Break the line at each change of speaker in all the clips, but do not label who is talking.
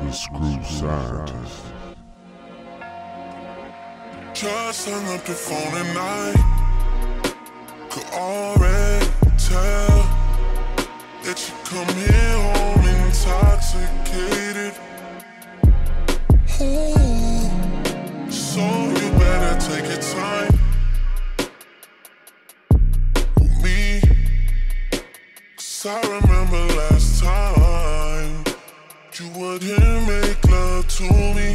the Screw Scientist.
Just hung up the phone at night. Could already tell that you come here home intoxicated. Ooh, so you better take your time with me, 'cause I remember last time you wouldn't make love to me.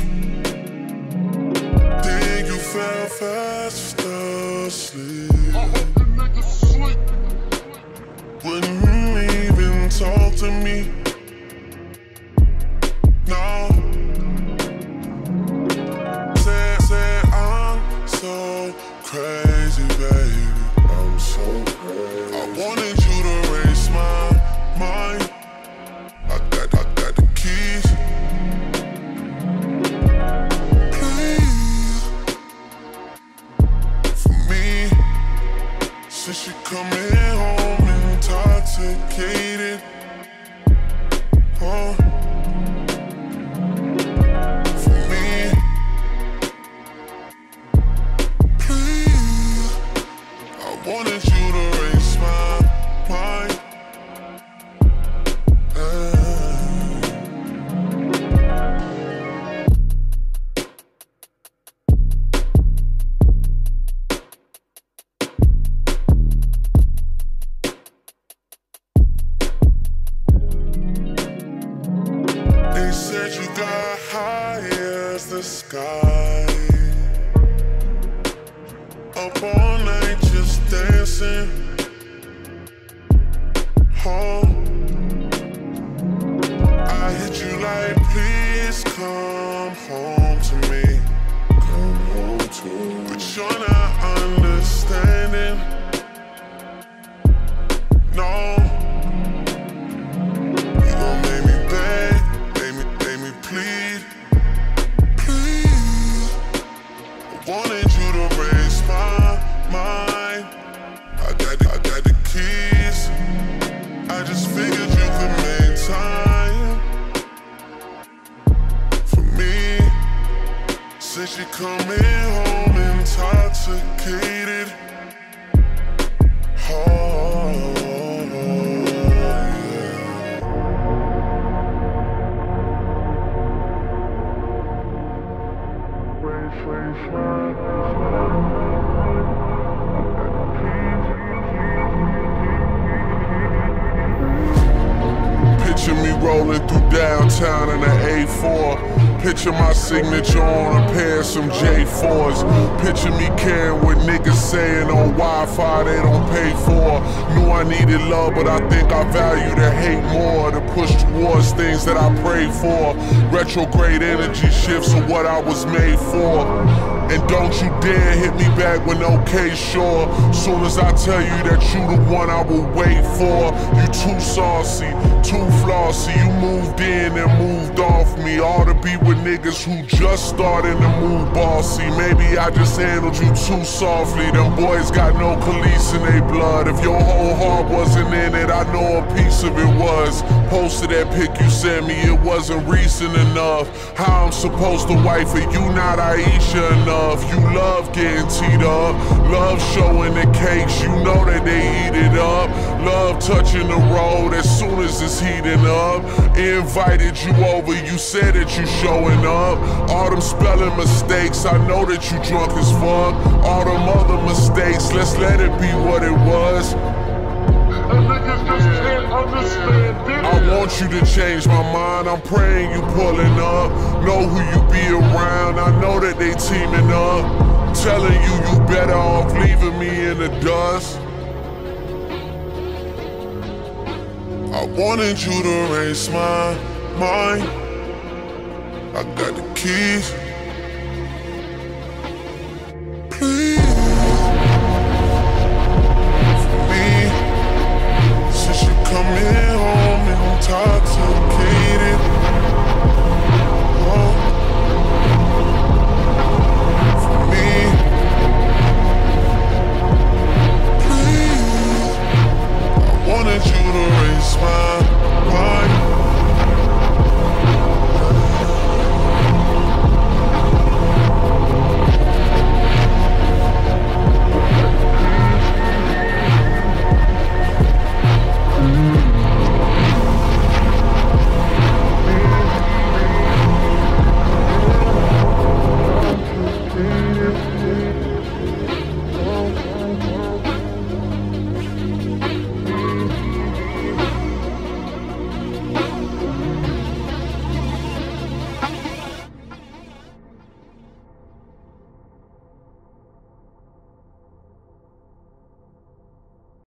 Then you fell fast asleep. I hope the niggas sleep. Wouldn't even talk to me. No. Said I'm so crazy, baby. I'm so crazy. I wanted you to raise my mind. I got the keys. Please, for me, since you coming home intoxicated. Oh, for me, please, I wanted you to raise my mind. They said you got high as the sky, up all night just dancing. Oh, I hit you like, please come home to me. Come home to me. But you're not understanding. No, you gon' make me beg, make me plead. Please, I wanted you to raise my mind. I got the keys. I just figured you could make time for me, since you coming home intoxicated. Oh, picture me rolling through downtown in an A4. Picture my signature on a pair of some J4s. Picture me caring what niggas saying on Wi-Fi they don't pay for. Knew I needed love, but I think I value the hate more. To push towards things that I pray for. Retrograde energy shifts are what I was made for. And don't you dare hit me back with no K sure. Soon as I tell you that you the one I will wait for. You too saucy, too flossy. You moved in and moved off me. All to be with niggas who just starting to move bossy. Maybe I just handled you too softly. Them boys got no police in their blood. If your whole heart wasn't in it, I know a piece of it was. Posted that pic you sent me, it wasn't recent enough. How I'm supposed to wife for you, not Aisha enough. You love getting teed up, love showing the cakes, you know that they eat it up. Love touching the road as soon as it's heating up. Invited you over, you said that you showing up. All them spelling mistakes, I know that you drunk as fuck. All them other mistakes, let's let it be what it was. I want you to change my mind, I'm praying you pulling up. Know who you be around, I know that they teaming up. Telling you better off leaving me in the dust. I wanted you to raise my mind. I got the keys.